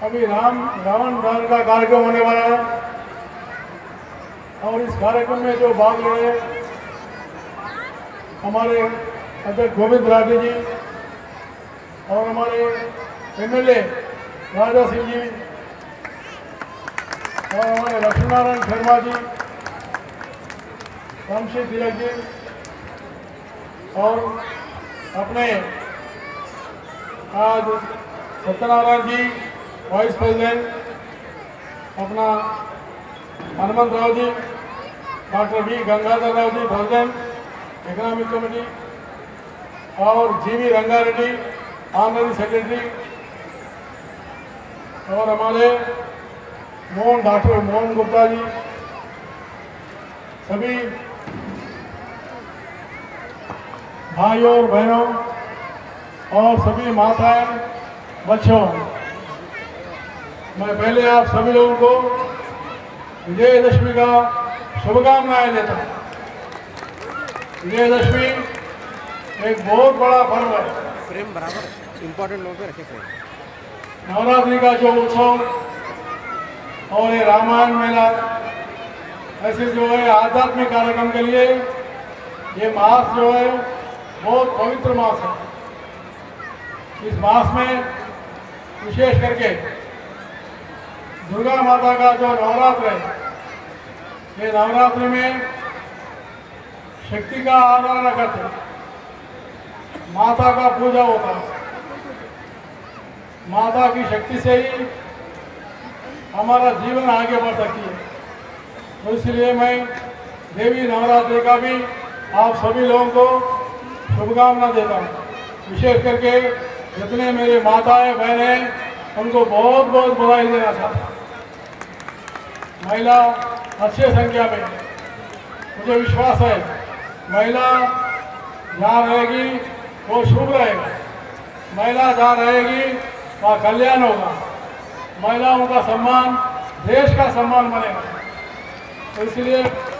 अभी रावण दहन का कार्यक्रम होने वाला है और इस कार्यक्रम में जो भाग ले रहे हमारे अध्यक्ष गोविंद राठी जी और हमारे एमएलए राजा सिंह जी और हमारे लक्ष्मीनारायण शर्मा जी, रामशी तिलक जी और अपने आज सत्यनारायण जी वाइस प्रेसिडेंट, अपना Hanumant Rao ji, doctor V Gangadhar Rao ji president economic committee और जीवी रंगारेड्डी ऑनररी सेक्रेटरी और हमारे डॉक्टर मोहन गुप्ता जी, सभी भाइयों और बहनों और सभी माताएं बच्चों, मैं पहले आप सभी लोगों को विजयदशमी का शुभकामनाएं देता हूँ। विजयदशमी एक बहुत बड़ा पर्व है। फ्रेम बराबर इंपॉर्टेंट लोगों पे रखे फ्रेम। नवरात्रि का जो उत्सव और ये रामायण मेला ऐसे जो है आध्यात्मिक कार्यक्रम के लिए ये मास जो है बहुत पवित्र मास है। इस मास में विशेष करके दुर्गा माता का जो नवरात्र है, ये नवरात्रि में शक्ति का आराधना करते हैं, माता का पूजा होता है। माता की शक्ति से ही हमारा जीवन आगे बढ़ सकती है। तो इसलिए मैं देवी नवरात्रि का भी आप सभी लोगों को शुभकामना देता हूँ। विशेष करके जितने मेरे माताएं बहनें हैं उनको बहुत बहुत बधाई देना चाहता हूँ। महिला अच्छे संख्या में, मुझे विश्वास है महिला जहाँ रहेगी वो शुभ रहेगा, महिला जहाँ रहेगी वहाँ कल्याण होगा, महिलाओं का सम्मान देश का सम्मान बनेगा। तो इसलिए